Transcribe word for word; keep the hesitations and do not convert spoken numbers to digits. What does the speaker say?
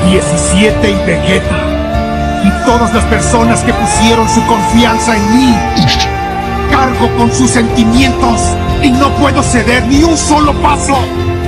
diecisiete y Vegeta. Y todas las personas que pusieron su confianza en mí. Cargo con sus sentimientos y no puedo ceder ni un solo paso.